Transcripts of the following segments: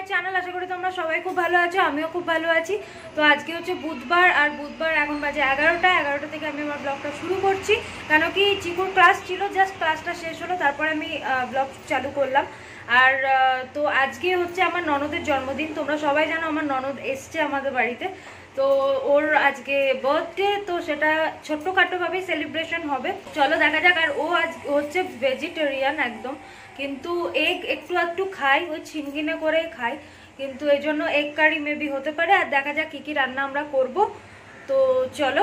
Channel. আশা করি তোমরা সবাই খুব ভালো আছো, আমিও খুব ভালো আছি। তো আজকে হচ্ছে বুধবার, আর বুধবার এখন বাজে 11টা থেকে আমি আমার ব্লগটা শুরু করছি। কেন কি চিকুর ক্লাস ছিল, জাস্ট ক্লাসটা শেষ হলো, তারপরে আমি ব্লগ চালু করলাম। আর তো আজকে হচ্ছে আমার ননদের জন্মদিন। তোমরা সবাই জানো আমার ননদ এসছে আমাদের বাড়িতে, তো ওর আজকে বার্থডে, তো সেটা ছোট্টখাটোভাবেই সেলিব্রেশন হবে। চলো দেখা যাক। আর ও আজ হচ্ছে ভেজিটেরিয়ান একদম, কিন্তু এগ একটু একটু খাই, ওই ছিনগিনে করে খাই, কিন্তু এই জন্য এগ কারি মেবি হতে পারে। আর দেখা যাক কী কী রান্না আমরা করব। তো চলো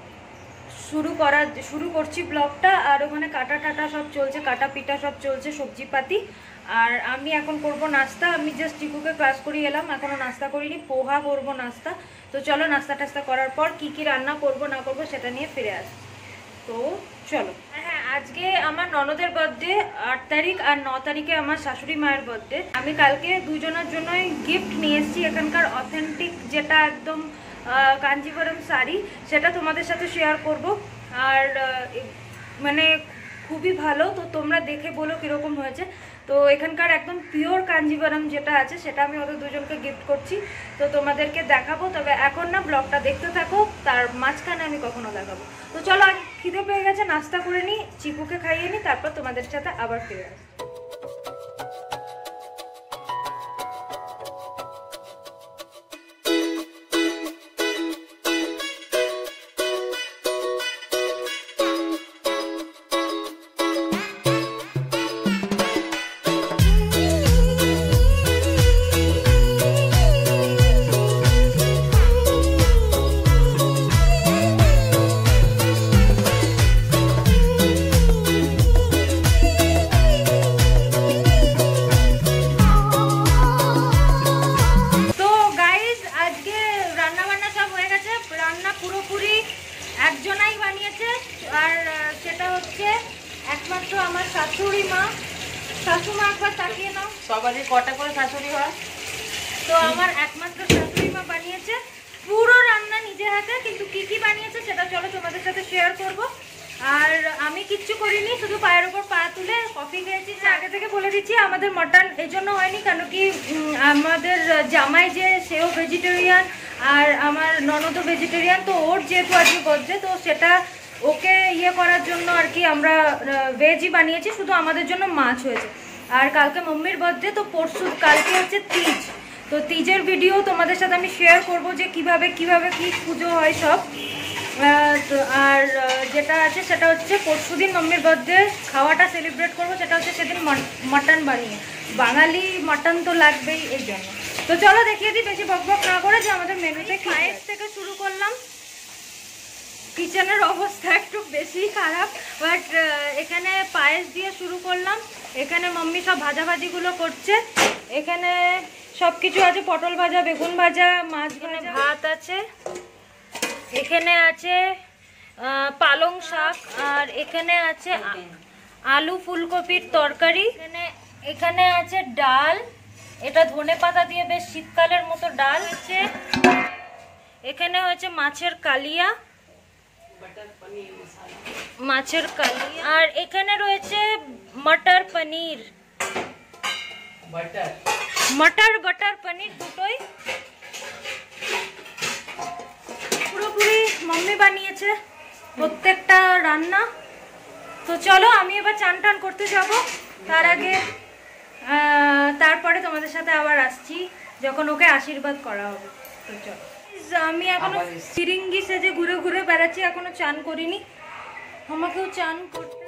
শুরু করছি ব্লগটা। আর ওখানে কাটা টাটা সব চলছে, কাটা পিটা সব চলছে, সবজিপাতি। আর আমি এখন করব নাস্তা। আমি জাস্ট টিকুকে ক্লাস করিয়ে এলাম, এখনও নাস্তা করিনি, পোহা করব নাস্তা। তো চলো নাস্তা টাস্তা করার পর কি কি রান্না করব না করব সেটা নিয়ে ফিরে আসি। তো চলো। হ্যাঁ, আজকে আমার ননদের বার্থডে 8 তারিখ, আর 9 তারিখে আমার শাশুড়ি মায়ের বার্থডে। আমি কালকে দুজনের জন্যই গিফট নিয়ে এসেছি, এখানকার অথেন্টিক যেটা একদম কাঞ্জিভরম শাড়ি, সেটা তোমাদের সাথে শেয়ার করব। আর মানে খুবই ভালো, তো তোমরা দেখে বলো কীরকম হয়েছে। তো এখানকার একদম পিওর কাঞ্জিভরম যেটা আছে সেটা আমি ওদের দুজনকে গিফট করছি, তো তোমাদেরকে দেখাবো। তবে এখন না, ব্লগটা দেখতে থাকো, তার মাঝখানে আমি কখনো দেখাবো। তো চলো, আগে খিদে পেয়ে গেছে, নাস্তা করে নিই, চিকুকে খাইয়ে নিই, তারপর তোমাদের সাথে আবার ফিরে আসি। একজনাই বানিয়েছে, আর সেটা হচ্ছে একমাত্র আমার শাশুড়ি মা। শাশুমা একবার তাকিয়ে নাও, সবারই কটা করে শাশুড়ি হয়, তো আমার একমাত্র শাশুড়ি মা বানিয়েছে পুরো রান্না নিজে হাতে। কিন্তু কি কি বানিয়েছে সেটা চলো তোমাদের সাথে শেয়ার করব। আর আমি কিচ্ছু করিনি, শুধু পায়ের ওপর পা তুলে কফি খেয়েছি। আগে থেকে বলে দিচ্ছি, আমাদের মটন এই জন্য হয়নি, কেন কি আমাদের জামাই যে সেও ভেজিটেরিয়ান, আর আমার ননদও ভেজিটেরিয়ান। তো ওর যেহেতু আজকে বার্থডে, তো সেটা ওকে ইয়ে করার জন্য আর কি আমরা ভেজই বানিয়েছি, শুধু আমাদের জন্য মাছ হয়েছে। আর কালকে মম্মির বার্থডে, তো কালকে হচ্ছে তিজ। তো তিজের ভিডিও তোমাদের সাথে আমি শেয়ার করব, যে কিভাবে কি পুজো হয় সব। আর যেটা আছে সেটা হচ্ছে পরশুদিন মম্মির বার্থডে খাওয়াটা সেলিব্রেট করবো, সেটা হচ্ছে সেদিন মাটন বানিয়ে। বাঙালি মাটন তো লাগবেই, এই জন্য। তো চলো দেখিয়ে দিই বেশি বকবক না করে, যে আমাদের মেনুতে পায়েস থেকে শুরু করলাম। কিচেনের অবস্থা একটু বেশি খারাপ, বাট এখানে পায়েস দিয়ে শুরু করলাম। এখানে মাম্মি সব ভাজাভাজিগুলো করছে। এখানে সব কিছু আছে, পটল ভাজা, বেগুন ভাজা, মাছ ভাজা, ভাত আছে। এখানে আছে পালং শাক, আর এখানে আছে আলু ফুলকপির তরকারি। এখানে আছে ডাল, এটা ধনেপাতা দিয়ে বেশ শীতকালের মতো ডাল আছে। এখানে হচ্ছে মাছের কালিয়া, আর এখানে রয়েছে মটর পনির, বাটার পনির, দুটোই পুরোপুরি মাম্মি বানিয়েছে প্রত্যেকটা রান্না। তো চলো আমি এবার চান টান করতে যাব, তার আগে তারপরে তোমাদের সাথে আবার আসছি যখন ওকে আশীর্বাদ করা হবে। তো চলো, আমি এখনো ফিরিঙ্গি সেজে ঘুরে ঘুরে বেড়াচ্ছি, এখনো চান করিনি, আমাকেও চান করতে